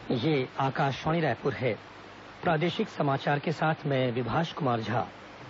ये आकाशवाणी रायपुर है। प्रादेशिक समाचार के साथ मैं विभाष कुमार झा।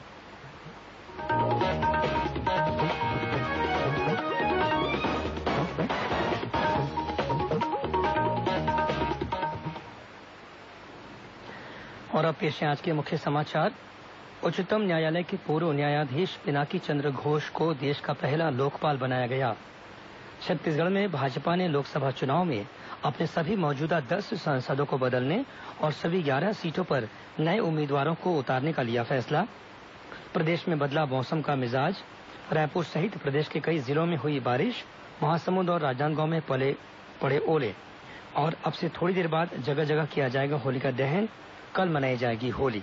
और अब पेश है आज के मुख्य समाचार। उच्चतम न्यायालय के पूर्व न्यायाधीश पिनाकी चंद्र घोष को देश का पहला लोकपाल बनाया गया। छत्तीसगढ़ में भाजपा ने लोकसभा चुनाव में अपने सभी मौजूदा 10 सांसदों को बदलने और सभी 11 सीटों पर नए उम्मीदवारों को उतारने का लिया फैसला। प्रदेश में बदला मौसम का मिजाज। रायपुर सहित प्रदेश के कई जिलों में हुई बारिश। महासमुंद और राजनांदगांव में पड़े ओले। और अब से थोड़ी देर बाद जगह जगह किया जाएगा होलिका दहन। कल मनाई जाएगी होली।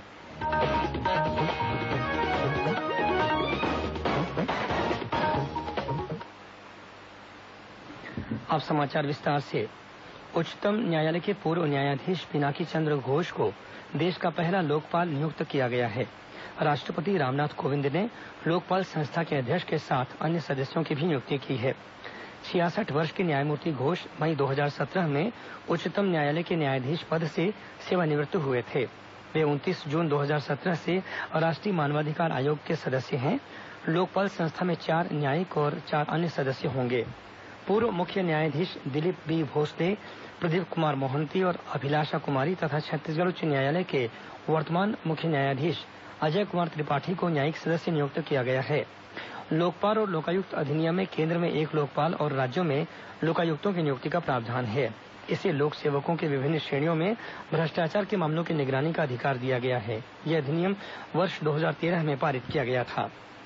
अब समाचार विस्तार से। उच्चतम न्यायालय के पूर्व न्यायाधीश पिनाकी चंद्र घोष को देश का पहला लोकपाल नियुक्त किया गया है। राष्ट्रपति रामनाथ कोविंद ने लोकपाल संस्था के अध्यक्ष के साथ अन्य सदस्यों की भी नियुक्ति की है। 66 वर्ष के न्यायमूर्ति घोष मई 2017 में उच्चतम न्यायालय के न्यायाधीश पद से सेवानिवृत्त हुए थे। वे 29 जून 2017 से राष्ट्रीय मानवाधिकार आयोग के सदस्य हैं। लोकपाल संस्था में 4 न्यायिक और 4 अन्य सदस्य होंगे। पूर्व मुख्य न्यायाधीश दिलीप बी भोसले, प्रदीप कुमार मोहंती और अभिलाषा कुमारी तथा छत्तीसगढ़ उच्च न्यायालय के वर्तमान मुख्य न्यायाधीश अजय कुमार त्रिपाठी को न्यायिक सदस्य नियुक्त किया गया है। लोकपाल और लोकायुक्त अधिनियम में केंद्र में एक लोकपाल और राज्यों में लोकायुक्तों की नियुक्ति का प्रावधान है। इसे लोक सेवकों के विभिन्न श्रेणियों में भ्रष्टाचार के मामलों की निगरानी का अधिकार दिया गया है। यह अधिनियम वर्ष 2013 में पारित किया गया था।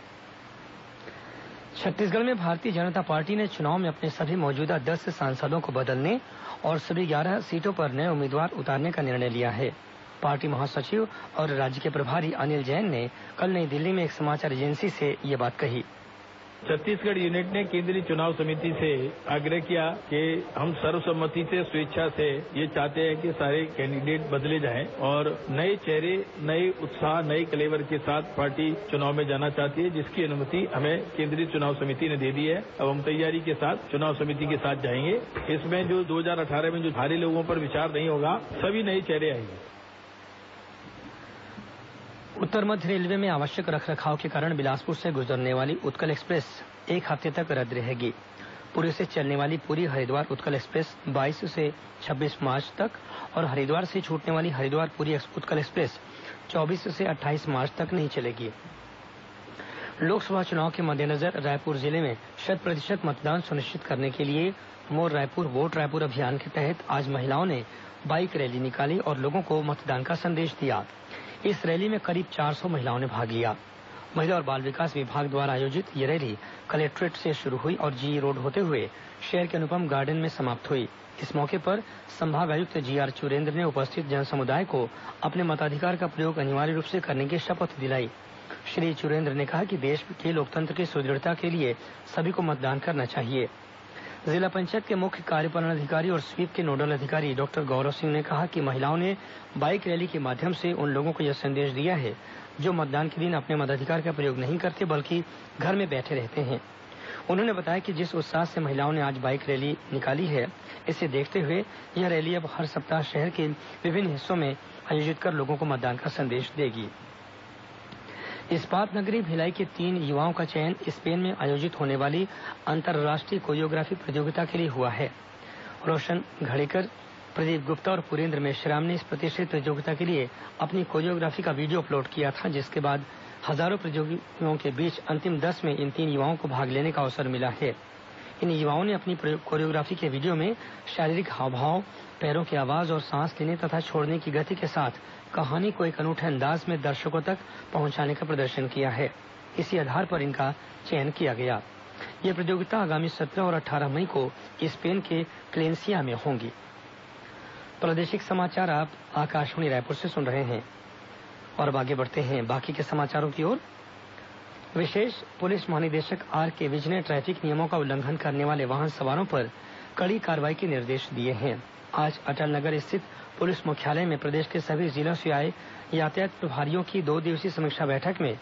छत्तीसगढ़ में भारतीय जनता पार्टी ने चुनाव में अपने सभी मौजूदा 10 सांसदों को बदलने और सभी 11 सीटों पर नए उम्मीदवार उतारने का निर्णय लिया है। पार्टी महासचिव और राज्य के प्रभारी अनिल जैन ने कल नई दिल्ली में एक समाचार एजेंसी से ये बात कही। छत्तीसगढ़ यूनिट ने केंद्रीय चुनाव समिति से आग्रह किया कि हम सर्वसम्मति से स्वेच्छा से ये चाहते हैं कि सारे कैंडिडेट बदले जाएं और नए चेहरे, नए उत्साह, नए कलेवर के साथ पार्टी चुनाव में जाना चाहती है, जिसकी अनुमति हमें केंद्रीय चुनाव समिति ने दे दी है। अब हम तैयारी के साथ चुनाव समिति के साथ जाएंगे। इसमें जो 2018 में जो भारी लोगों पर विचार नहीं होगा, सभी नए चेहरे आएंगे। उत्तर मध्य रेलवे में आवश्यक रखरखाव के कारण बिलासपुर से गुजरने वाली उत्कल एक्सप्रेस एक हफ्ते तक रद्द रहेगी। पुरी से चलने वाली पुरी हरिद्वार उत्कल एक्सप्रेस 22 से 26 मार्च तक और हरिद्वार से छूटने वाली हरिद्वार पुरी उत्कल एक्सप्रेस 24 से 28 मार्च तक नहीं चलेगी। लोकसभा चुनाव के मद्देनजर रायपुर जिले में 100% मतदान सुनिश्चित करने के लिए मोर रायपुर वोट रायपुर अभियान के तहत आज महिलाओं ने बाइक रैली निकाली और लोगों को मतदान का संदेश दिया। इस रैली में करीब 400 महिलाओं ने भाग लिया। महिला और बाल विकास विभाग द्वारा आयोजित ये रैली कलेक्ट्रेट से शुरू हुई और जीई रोड होते हुए शहर के अनुपम गार्डन में समाप्त हुई। इस मौके पर संभाग आयुक्त जीआर चुरेंद्र ने उपस्थित जनसमुदाय को अपने मताधिकार का प्रयोग अनिवार्य रूप से करने की शपथ दिलाई। श्री चुरेंद्र ने कहा कि देश के लोकतंत्र की सुदृढ़ता के लिए सभी को मतदान करना चाहिए। जिला पंचायत के मुख्य कार्यपालन अधिकारी और स्वीप के नोडल अधिकारी डॉक्टर गौरव सिंह ने कहा कि महिलाओं ने बाइक रैली के माध्यम से उन लोगों को यह संदेश दिया है जो मतदान के दिन अपने मताधिकार का प्रयोग नहीं करते बल्कि घर में बैठे रहते हैं। उन्होंने बताया कि जिस उत्साह से महिलाओं ने आज बाइक रैली निकाली है, इसे देखते हुए यह रैली अब हर सप्ताह शहर के विभिन्न हिस्सों में आयोजित कर लोगों को मतदान का संदेश देगी। इस्पात नगरी भिलाई के 3 युवाओं का चयन स्पेन में आयोजित होने वाली अंतर्राष्ट्रीय कोरियोग्राफी प्रतियोगिता के लिए हुआ है। रोशन घड़ेकर, प्रदीप गुप्ता और पुरेंद्र मेश्राम ने इस प्रतिष्ठित प्रतियोगिता के लिए अपनी कोरियोग्राफी का वीडियो अपलोड किया था, जिसके बाद हजारों प्रतियोगियों के बीच अंतिम 10 में इन 3 युवाओं को भाग लेने का अवसर मिला है। इन युवाओं ने अपनी कोरियोग्राफी के वीडियो में शारीरिक हावभाव, पैरों की आवाज और सांस लेने तथा छोड़ने की गति के साथ कहानी को एक अनूठे अंदाज में दर्शकों तक पहुंचाने का प्रदर्शन किया है। इसी आधार पर इनका चयन किया गया। यह प्रतियोगिता आगामी 17 और 18 मई को स्पेन के क्लेंसिया में होंगी। प्रादेशिक समाचार आप आकाशवाणी रायपुर से सुन रहे हैं और अब आगे बढ़ते हैं बाकी के समाचारों की ओर। विशेष पुलिस महानिदेशक आर के विज ने ट्रैफिक नियमों का उल्लंघन करने वाले वाहन सवारों पर कड़ी कार्रवाई के निर्देश दिए हैं। आज अटल नगर स्थित पुलिस मुख्यालय में प्रदेश के सभी जिलों से आए यातायात प्रभारियों की 2 दिवसीय समीक्षा बैठक में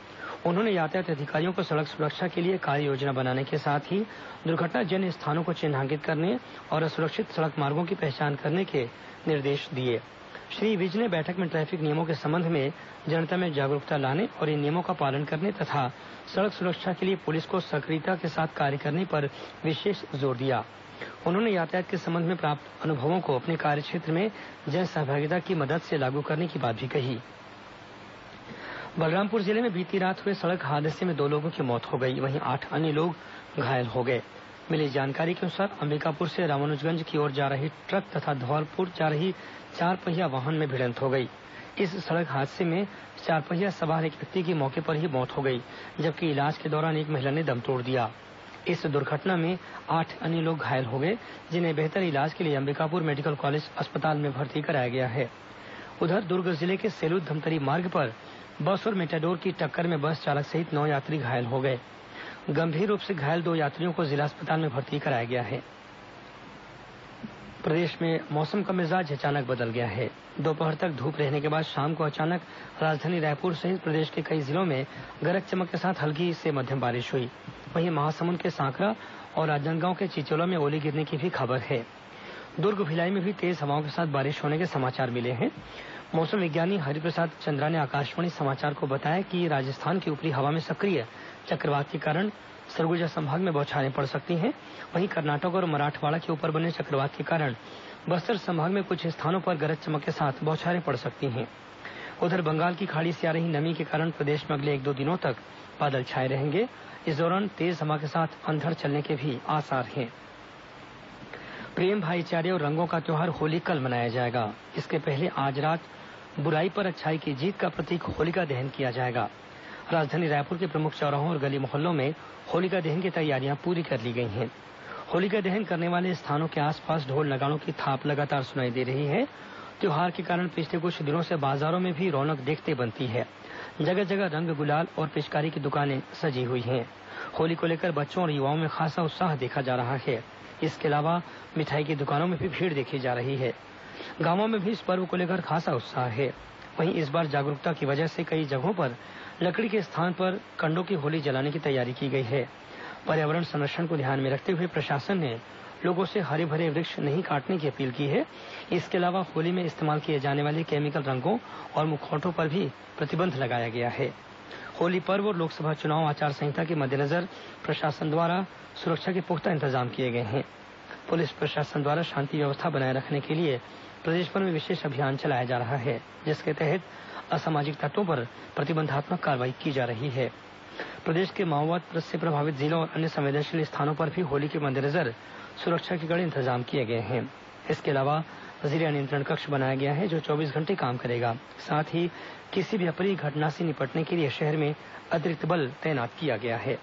उन्होंने यातायात अधिकारियों को सड़क सुरक्षा के लिए कार्य योजना बनाने के साथ ही दुर्घटनाजन्य स्थानों को चिन्हांकित करने और असुरक्षित सड़क मार्गों की पहचान करने के निर्देश दिए। श्री विज ने बैठक में ट्रैफिक नियमों के संबंध में जनता में जागरूकता लाने और इन नियमों का पालन करने तथा सड़क सुरक्षा के लिए पुलिस को सक्रियता के साथ कार्य करने पर विशेष जोर दिया। उन्होंने यातायात के संबंध में प्राप्त अनुभवों को अपने कार्यक्षेत्र में जन सहभागिता की मदद से लागू करने की बात भी कही। बलरामपुर जिले में बीती रात हुए सड़क हादसे में 2 लोगों की मौत हो गई, वहीं 8 अन्य लोग घायल हो गए। मिली जानकारी के अनुसार अंबिकापुर से रामानुजगंज की ओर जा रही ट्रक तथा धौलपुर जा रही 4 पहिया वाहन में भिड़ंत हो गई। इस सड़क हादसे में 4 पहिया सवार एक व्यक्ति की मौके पर ही मौत हो गई, जबकि इलाज के दौरान एक महिला ने दम तोड़ दिया। इस दुर्घटना में 8 अन्य लोग घायल हो गए, जिन्हें बेहतर इलाज के लिए अंबिकापुर मेडिकल कॉलेज अस्पताल में भर्ती कराया गया है। उधर दुर्ग जिले के सेलूद धमतरी मार्ग पर बस और मेटाडोर की टक्कर में बस चालक सहित 9 यात्री घायल हो गए। गंभीर रूप से घायल 2 यात्रियों को जिला अस्पताल में भर्ती कराया गया है। प्रदेश में मौसम का मिजाज अचानक बदल गया है। दोपहर तक धूप रहने के बाद शाम को अचानक राजधानी रायपुर सहित प्रदेश के कई जिलों में गरज चमक के साथ हल्की से मध्यम बारिश हुई। वहीं महासमुंद के सांकरा और राजनांदगांव के चिचोला में ओले गिरने की भी खबर है। दुर्ग भिलाई में भी तेज हवाओं के साथ बारिश होने के समाचार मिले हैं। मौसम विज्ञानी हरिप्रसाद चंद्रा ने आकाशवाणी समाचार को बताया कि राजस्थान की ऊपरी हवा में सक्रिय चक्रवात के कारण सरगुजा संभाग में बौछारें पड़ सकती हैं। वहीं कर्नाटक और मराठवाड़ा के ऊपर बने चक्रवात के कारण बस्तर संभाग में कुछ स्थानों पर गरज चमक के साथ बौछारें पड़ सकती हैं। उधर बंगाल की खाड़ी से आ रही नमी के कारण प्रदेश में अगले 1-2 दिनों तक बादल छाए रहेंगे। इस दौरान तेज हवा के साथ अंधड़ चलने के भी आसार हैं। प्रेम, भाईचारे और रंगों का त्योहार होली कल मनाया जाएगा। इसके पहले आज रात बुराई पर अच्छाई की जीत का प्रतीक होलिका दहन किया जाएगा। राजधानी रायपुर के प्रमुख चौराहों और गली मोहल्लों में होलिका दहन की तैयारियां पूरी कर ली गई हैं। होलिका दहन करने वाले स्थानों के आसपास ढोल नगाड़ों की थाप लगातार सुनाई दे रही है। त्योहार के कारण पिछले कुछ दिनों से बाजारों में भी रौनक देखते बनती है। जगह जगह रंग, गुलाल और पिचकारी की दुकानें सजी हुई हैं। होली को लेकर बच्चों और युवाओं में खासा उत्साह देखा जा रहा है। इसके अलावा मिठाई की दुकानों में भी भीड़ देखी जा रही है। गांवों में भी इस पर्व को लेकर खासा उत्साह है। वहीं इस बार जागरूकता की वजह से कई जगहों पर लकड़ी के स्थान पर कंडों की होली जलाने की तैयारी की गई है। पर्यावरण संरक्षण को ध्यान में रखते हुए प्रशासन ने लोगों से हरे भरे वृक्ष नहीं काटने की अपील की है। इसके अलावा होली में इस्तेमाल किए जाने वाले केमिकल रंगों और मुखौटों पर भी प्रतिबंध लगाया गया है। होली पर्व और लोकसभा चुनाव आचार संहिता के मद्देनजर प्रशासन द्वारा सुरक्षा के पुख्ता इंतजाम किए गए हैं। पुलिस प्रशासन द्वारा शांति व्यवस्था बनाए रखने के लिए प्रदेशभर में विशेष अभियान चलाया जा रहा है, जिसके तहत असामाजिक तत्वों पर प्रतिबंधात्मक कार्रवाई की जा रही है। प्रदेश के माओवाद से प्रभावित जिलों और अन्य संवेदनशील स्थानों पर भी होली के मद्देनजर सुरक्षा के कड़े इंतजाम किए गए हैं। इसके अलावा जिला नियंत्रण कक्ष बनाया गया है, जो 24 घंटे काम करेगा। साथ ही किसी भी अप्रिय घटना से निपटने के लिए शहर में अतिरिक्त बल तैनात किया गया है।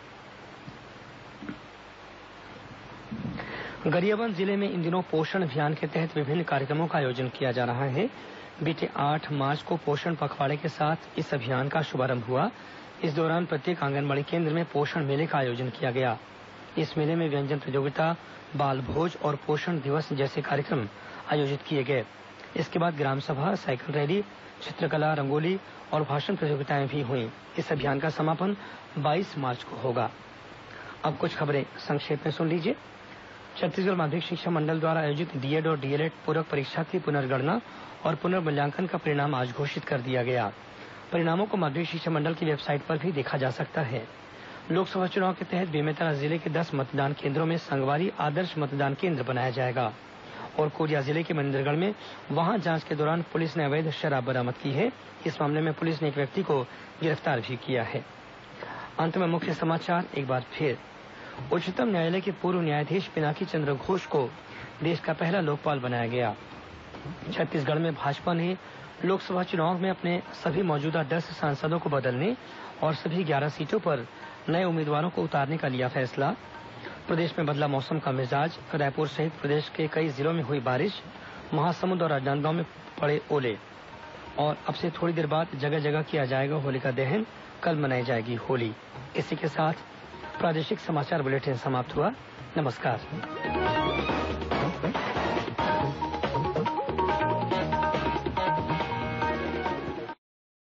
गरियाबंद जिले में इन दिनों पोषण अभियान के तहत विभिन्न कार्यक्रमों का आयोजन किया जा रहा है। बीते 8 मार्च को पोषण पखवाड़े के साथ इस अभियान का शुभारंभ हुआ। इस दौरान प्रत्येक आंगनबाड़ी केंद्र में पोषण मेले का आयोजन किया गया। इस मेले में व्यंजन प्रतियोगिता, बाल भोज और पोषण दिवस जैसे कार्यक्रम आयोजित किए गए। इसके बाद ग्राम सभा, साइकिल रैली, चित्रकला, रंगोली और भाषण प्रतियोगिताएं भी हुई। इस अभियान का समापन 22 मार्च को होगा। अब कुछ खबरें संक्षेप में सुन लीजिए। छत्तीसगढ़ माध्यमिक शिक्षा मंडल द्वारा आयोजित डीएड और डीएलएड पूरक परीक्षा की पुनर्गणना और पुनर्मूल्यांकन का परिणाम आज घोषित कर दिया गया। परिणामों को माध्यमिक शिक्षा मंडल की वेबसाइट पर भी देखा जा सकता है। लोकसभा चुनाव के तहत बेमेतरा जिले के 10 मतदान केंद्रों में संगवारी आदर्श मतदान केंद्र बनाया जाएगा। और कोरिया जिले के मनिंदरगढ़ में वाहन जांच के दौरान पुलिस ने अवैध शराब बरामद की है। इस मामले में पुलिस ने एक व्यक्ति को गिरफ्तार भी किया है। अंत में मुख्य समाचार एक बार फिर। उच्चतम न्यायालय के पूर्व न्यायाधीश पिनाकी चंद्र घोष को देश का पहला लोकपाल बनाया गया। छत्तीसगढ़ में भाजपा ने लोकसभा चुनाव में अपने सभी मौजूदा 10 सांसदों को बदलने और सभी 11 सीटों पर नए उम्मीदवारों को उतारने का लिया फैसला। प्रदेश में बदला मौसम का मिजाज। रायपुर सहित प्रदेश के कई जिलों में हुई बारिश। महासमुंद और राजनांदगांव में पड़े ओले। और अब से थोड़ी देर बाद जगह जगह किया जाएगा होलिका दहन। कल मनाई जाएगी होली। इसी के साथ प्रादेशिक समाचार बुलेटिन समाप्त हुआ। नमस्कार।